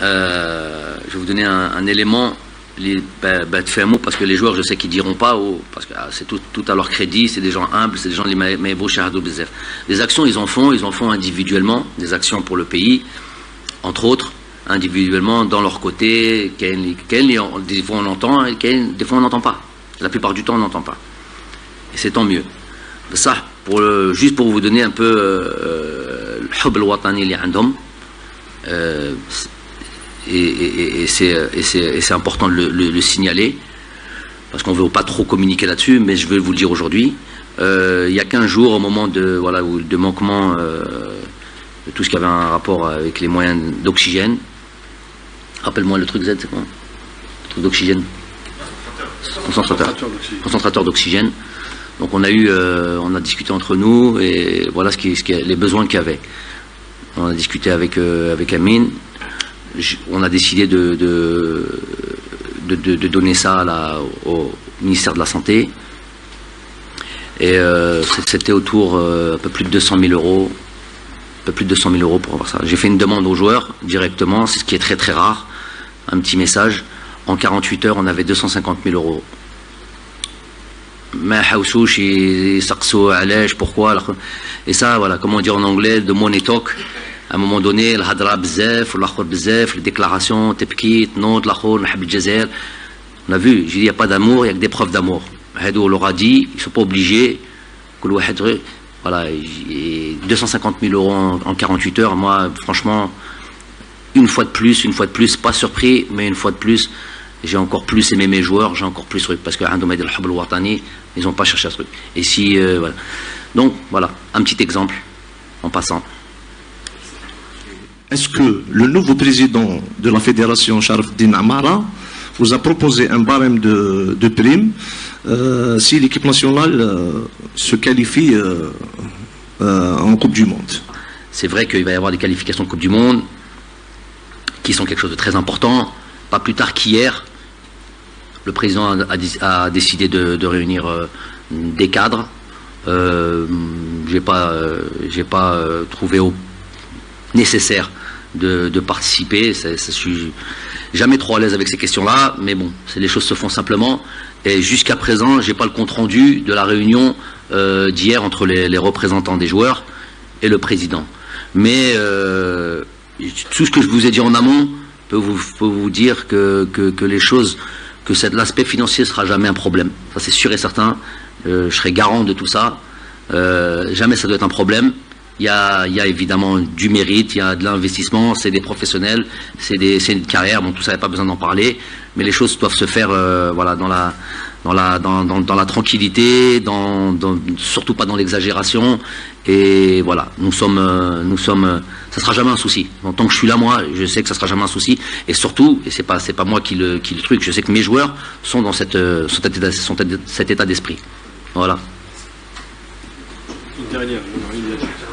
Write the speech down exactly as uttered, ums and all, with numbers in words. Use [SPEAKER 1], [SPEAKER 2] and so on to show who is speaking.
[SPEAKER 1] Euh, je vais vous donner un, un élément, les, bah, bah, de fait un mot, parce que les joueurs, je sais qu'ils diront pas, oh, parce que ah, c'est tout, tout à leur crédit, c'est des gens humbles, c'est des gens les maïbou shahadou bzef. Des actions, ils en font, ils en font individuellement, des actions pour le pays, entre autres, individuellement, dans leur côté, des fois on entend, des fois on n'entend pas. La plupart du temps, on n'entend pas. Et c'est tant mieux. Ça, pour le, juste pour vous donner un peu le hub al-watani li andhom, euh, et, et, et c'est important de le, le, le signaler, parce qu'on ne veut pas trop communiquer là-dessus, mais je vais vous le dire aujourd'hui. Euh, il y a quinze jours, au moment de, voilà, de manquement euh, de tout ce qui avait un rapport avec les moyens d'oxygène, rappelle-moi le truc Z, c'est quoi? Le truc d'oxygène. Concentrateur, concentrateur d'oxygène. Donc on a eu, euh, on a discuté entre nous et voilà ce qui, ce qui, les besoins qu'il y avait. On a discuté avec euh, avec Amine. Je, on a décidé de de, de, de, de donner ça à la, au ministère de la Santé. Et euh, c'était autour euh, un peu plus de deux cent mille euros, un peu plus de deux cent mille euros pour avoir ça. J'ai fait une demande aux joueurs directement, c'est ce qui est très très rare. Un petit message. En quarante-huit heures, on avait deux cent cinquante mille euros. Pourquoi? Et ça, voilà, comment dire en anglais, de money talk. À un moment donné, le hadra bzef, l'akhor bzef, les déclarations, tepkit, non, l'akhor, nahab al-jazair. On a vu, j'ai dit, il n'y a pas d'amour, il n'y a que des preuves d'amour. On leur a dit, ils ne sont pas obligés. Voilà, deux cent cinquante mille euros en quarante-huit heures, moi, franchement, une fois de plus, une fois de plus, pas surpris, mais une fois de plus, j'ai encore plus aimé mes joueurs, j'ai encore plus truc, parce que Andoum el Hub al-Watani, ils n'ont pas cherché à ce truc. Et si, euh, voilà. Donc, voilà, un petit exemple, en passant.
[SPEAKER 2] Est-ce que le nouveau président de la fédération, Sharafdin Amara, vous a proposé un barème de, de primes euh, si l'équipe nationale euh, se qualifie euh, euh, en Coupe du Monde?
[SPEAKER 1] C'est vrai qu'il va y avoir des qualifications de Coupe du Monde qui sont quelque chose de très important. Pas plus tard qu'hier, le président a, a, a décidé de, de réunir euh, des cadres. Euh, j'ai pas, euh, j'ai pas euh, trouvé au nécessaire de, de participer. Je suis jamais trop à l'aise avec ces questions-là, mais bon, les choses se font simplement. Et jusqu'à présent, j'ai pas le compte rendu de la réunion euh, d'hier entre les, les représentants des joueurs et le président. Mais euh, tout ce que je vous ai dit en amont peut vous, peut vous dire que, que, que les choses, que l'aspect financier ne sera jamais un problème. Ça c'est sûr et certain. Euh, je serai garant de tout ça. Euh, jamais ça doit être un problème. Il y a, il y a évidemment du mérite, il y a de l'investissement, c'est des professionnels, c'est une carrière, bon tout ça, il n'y a pas besoin d'en parler, mais les choses doivent se faire euh, voilà, dans, la, dans, la, dans, dans, dans la tranquillité, dans, dans, surtout pas dans l'exagération, et voilà, nous sommes, euh, nous sommes, euh, ça sera jamais un souci. En tant que je suis là, moi, je sais que ça sera jamais un souci, et surtout, et c'est pas, c'est pas moi qui le, qui le truc, je sais que mes joueurs sont dans cette, euh, sont cet état, sont cet état d'esprit. Voilà.
[SPEAKER 3] Une dernière, une dernière.